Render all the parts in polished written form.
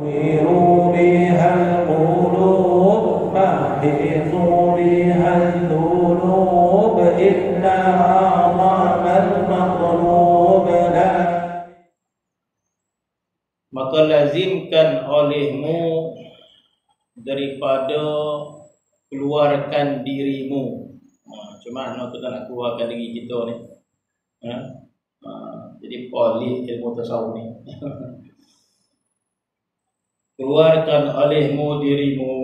تنوير بها القلوب محيط بها الذنوب إلا أعظم المطلوب لا. Maka lazimkan olehmu daripada keluarkan dirimu. Cuma kita nak keluarkan diri kita ni. Jadi polis ilmu tasawuf ni. Keluarkan olehmu dirimu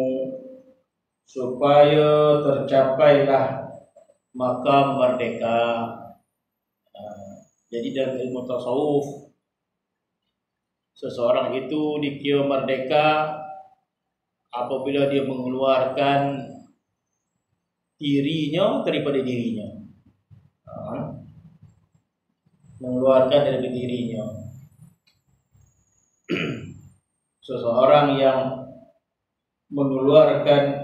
supaya tercapailah makam merdeka. Jadi dalam ilmu tasawuf, seseorang itu dikira merdeka apabila dia mengeluarkan dirinya daripada dirinya. Mengeluarkan daripada dirinya. Seseorang yang mengeluarkan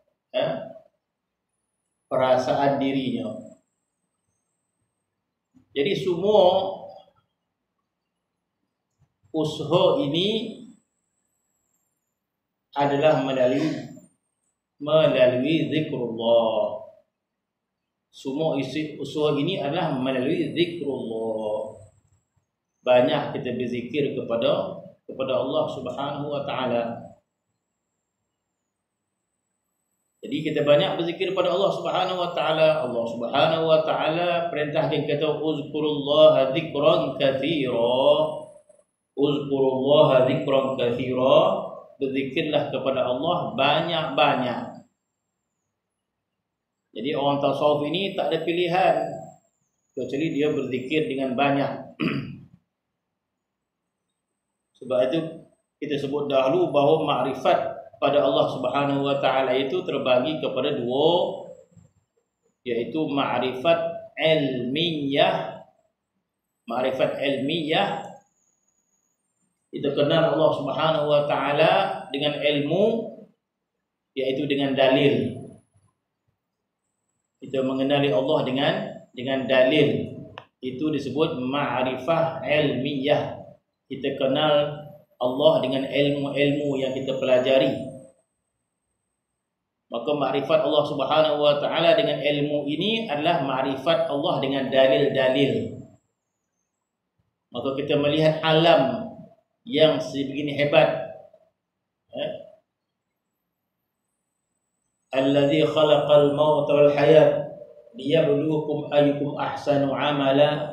perasaan dirinya. Jadi semua usaha ini adalah melalui zikrullah. Semua isi usaha ini adalah melalui zikrullah. Banyak kita berzikir kepada Allah Subhanahu wa taala. Jadi kita banyak berzikir kepada Allah Subhanahu wa taala. Allah Subhanahu wa taala perintahkan kita uzkurullaha dzikran katsira. Uzkurullaha dzikran katsira. Berzikirlah kepada Allah banyak-banyak. Jadi orang tasawuf ini tak ada pilihan kecuali dia berzikir dengan banyak. Sebab itu kita sebut dahulu bahawa makrifat pada Allah Subhanahu wa taala itu terbagi kepada dua, iaitu makrifat ilmiyah. Makrifat ilmiyah, kita kenal Allah Subhanahu wa taala dengan ilmu, iaitu dengan dalil. Kita mengenali Allah dengan dalil. Itu disebut ma'rifah ilmiyah. Kita kenal Allah dengan ilmu-ilmu yang kita pelajari. Maka makrifat Allah Subhanahu wa taala dengan ilmu ini adalah makrifat Allah dengan dalil-dalil. Maka kita melihat alam yang sebegini hebat. Allazi khalaqal mauta wal hayat liyabluwakum ayyukum ahsanu amala.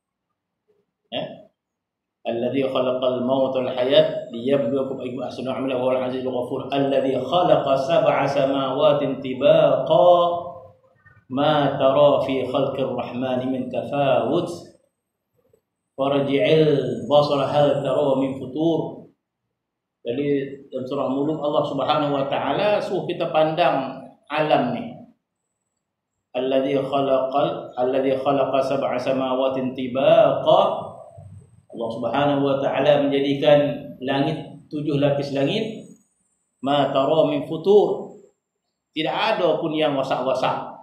Allazi khalaqal mauta wal hayat liyabluwakum ayyukum ahsanu amala wa huwal azizul ghafur. Allazi khalaqa sab'a samawatin tibaqa ma tara fi khalqir rahmani min tafawut farji'il basara hal tara min futur. Jadi dalam surah Mulk Allah Subhanahu wa taala suruh kita pandang alam ni. Allazi khalaqa sab'a samawatin tibaqa. Allah Subhanahu wa taala menjadikan langit 7 lapis langit. Ma tara min futur. Tidak ada pun yang wasak-wasak.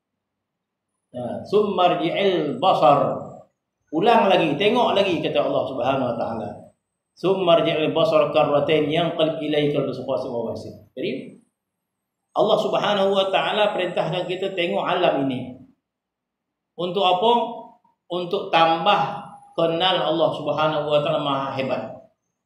Summa rji'il basar. Ulang lagi, tengok lagi kata Allah Subhanahu wa taala. Summa rji'il basar karratain yanqalib ilaika al-basar wa wasil. Jadi Allah Subhanahu wa taala perintahkan kita tengok alam ini. Untuk apa? Untuk tambah kenal Allah Subhanahu wa taala maha hebat.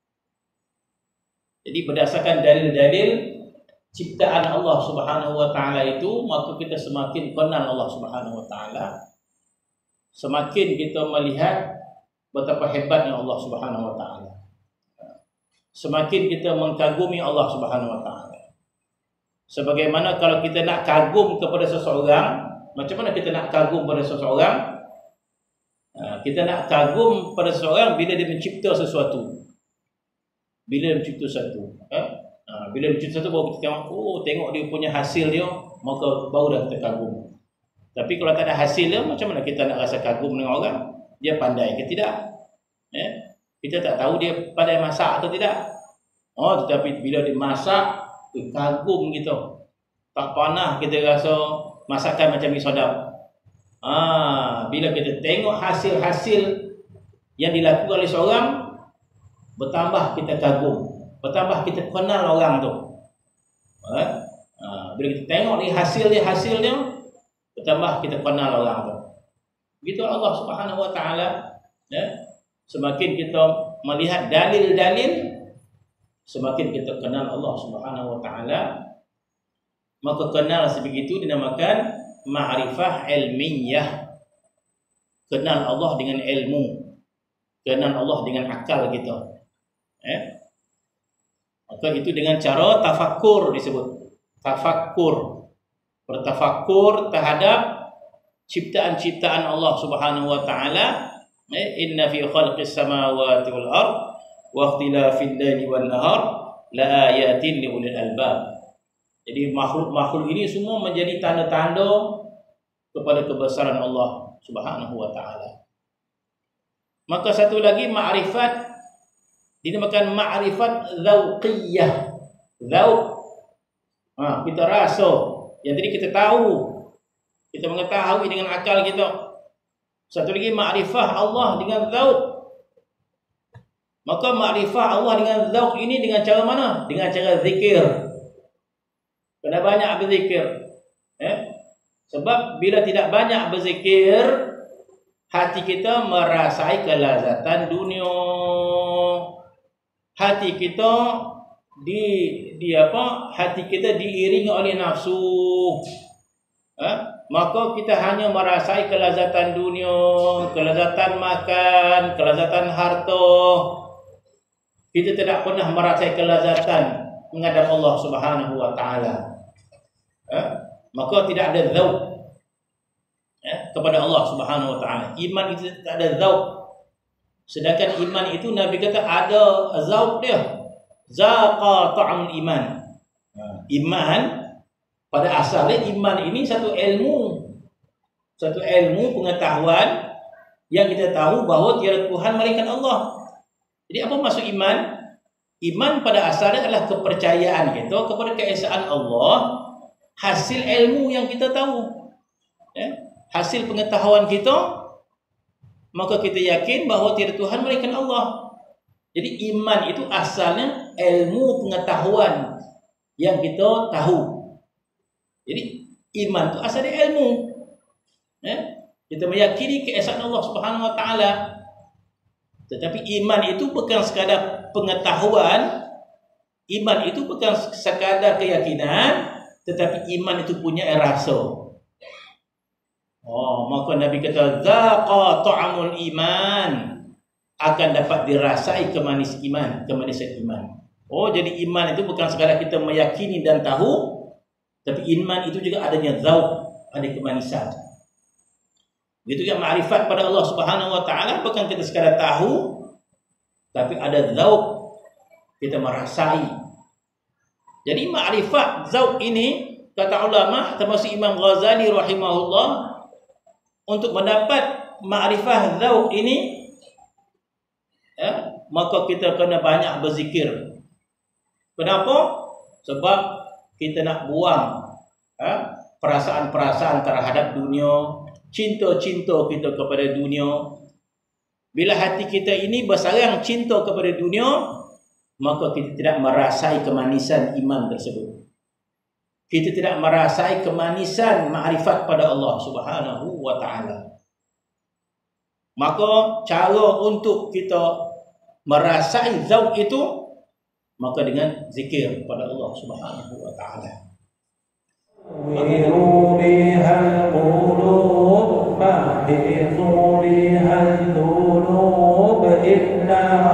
Jadi berdasarkan dalil-dalil ciptaan Allah Subhanahu wa taala itu, maka kita semakin kenal Allah Subhanahu wa taala. Semakin kita melihat betapa hebatnya Allah Subhanahu wa taala. Semakin kita mengagumi Allah Subhanahu wa taala. Sebagaimana kalau kita nak kagum kepada seseorang, macam mana kita nak kagum pada seseorang? Kita nak kagum pada seseorang bila dia mencipta sesuatu. Bila dia mencipta sesuatu, bila dia mencipta sesuatu baru kita tengok, tengok dia punya hasil dia, maka baru dah kita kagum. Tapi kalau tak ada hasil dia, macam mana kita nak rasa kagum dengan orang? Dia pandai ke tidak? Kita tak tahu dia pandai masak atau tidak. Tetapi bila dia masak, kagum kita. Tak pernah kita rasa masakan macam ni sedap. Bila kita tengok hasil-hasil yang dilakukan oleh seorang, bertambah kita kagum. bertambah kita kenal orang tu. Bila kita tengok ni hasilnya, bertambah kita kenal orang tu. Begitu Allah Subhanahu Wa Taala. Semakin kita melihat dalil-dalil, semakin kita kenal Allah Subhanahu Wa Taala. Maka kenal sebegitu dinamakan ma'rifah ilmiyah. Kenal Allah dengan ilmu, kenal Allah dengan akal kita. Maka itu dengan cara tafakkur disebut. Tafakkur, bertafakkur terhadap ciptaan-ciptaan Allah Subhanahu Wa Taala. Inna fi khalqis samawati wal ard wa ikhtilafil laili wan nahar la ayatin li ulil albab. Jadi makhluk-makhluk ini semua menjadi tanda-tanda kepada kebesaran Allah Subhanahu Wa Taala. Maka satu lagi ma'rifat dinamakan ma'rifat zauqiyah. Zauq, kita rasa, yang tadi kita tahu, kita mengetahui dengan akal kita. Satu lagi ma'rifah Allah dengan zauq. Maka ma'rifah Allah dengan zauq ini dengan cara mana? Dengan cara zikir. Kena banyak berzikir. Sebab bila tidak banyak berzikir, hati kita merasai kelazatan dunia. Hati kita hati kita diiringi oleh nafsu. Maka kita hanya merasai kelazatan dunia, kelazatan makan, kelazatan harta. Kita tidak pernah merasai kelazatan menghadap Allah Subhanahu Wa Taala. Maka tidak ada zauq kepada Allah Subhanahu Wa Taala. Iman itu tak ada zauq. Sedangkan iman itu Nabi kata ada zauq dia. Zaqa ta'amul iman. Iman pada asalnya iman ini satu ilmu pengetahuan yang kita tahu bahawa tiada Tuhan melainkan Allah. Jadi apa maksud iman? Iman pada asalnya adalah kepercayaan kita kepada keesaan Allah, hasil ilmu yang kita tahu, hasil pengetahuan kita, maka kita yakin bahawa tiada Tuhan melainkan Allah. Jadi iman itu asalnya ilmu pengetahuan yang kita tahu. Jadi iman itu asalnya ilmu. Kita meyakini keesaan Allah Subhanahu Wa Taala. Tetapi iman itu bukan sekadar pengetahuan, iman itu bukan sekadar keyakinan, tetapi iman itu punya rasa. Maka Nabi kata zaqa ta'amul iman, akan dapat dirasai kemanisan iman. Jadi iman itu bukan sekadar kita meyakini dan tahu, tapi iman itu juga adanya zauq, ada kemanisan. Begitu juga ma'rifat pada Allah Subhanahu Wa Taala, bukan kita sekadar tahu, tapi ada zauq, kita merasai. Jadi ma'rifat zauq ini, kata ulama termasuk Imam Ghazali rahimahullah, untuk mendapat ma'rifah zauq ini, maka kita kena banyak berzikir. Kenapa? Sebab kita nak buang perasaan-perasaan terhadap dunia, cinta-cinta kita kepada dunia. Bila hati kita ini bersarang cinta kepada dunia, maka kita tidak merasai kemanisan iman tersebut. Kita tidak merasai kemanisan ma'rifat pada Allah Subhanahu Wa Taala. Maka cara untuk kita merasai zauq itu, maka dengan zikir pada Allah Subhanahu Wa Taala. بها القلوب